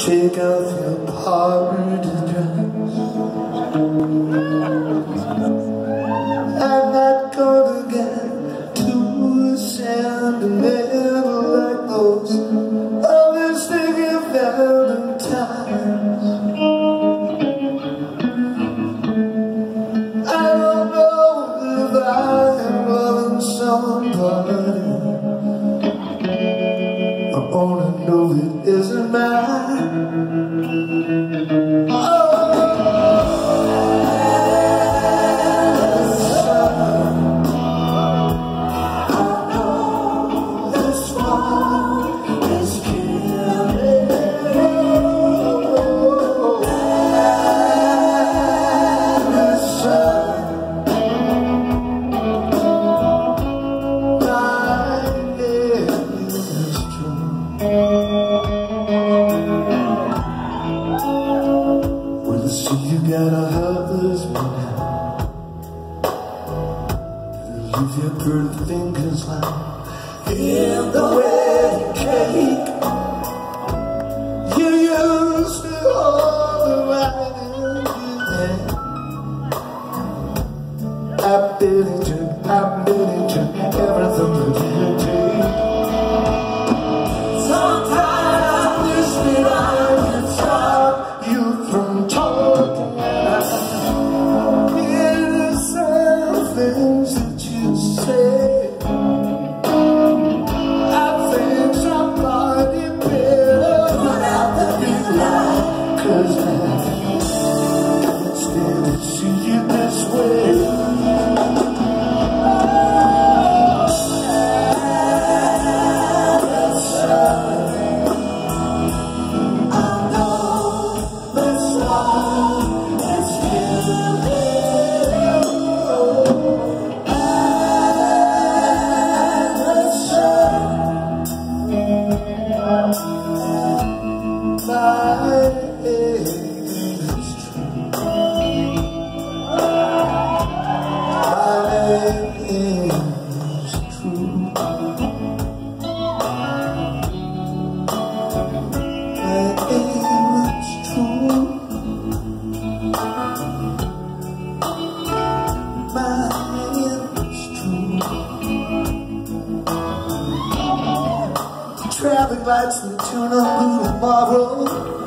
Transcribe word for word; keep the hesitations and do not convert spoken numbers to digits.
Take off your powdered dress. I'm not gonna get too sentimental like those other sticky valentines. I don't know if I am loving somebody. I only know it isn't mine. Oh, so you got a husband now. Leave your pretty fingers like in the wedding cake. You used to hold the right hand. I've been into, I've been into everything that you take. Sometimes I wish that I could stop you from talking. Innocent things that you say. I think somebody better put out the big light, 'cause I can't stand to see you this way. Traffic lights and tune on blue tomorrow.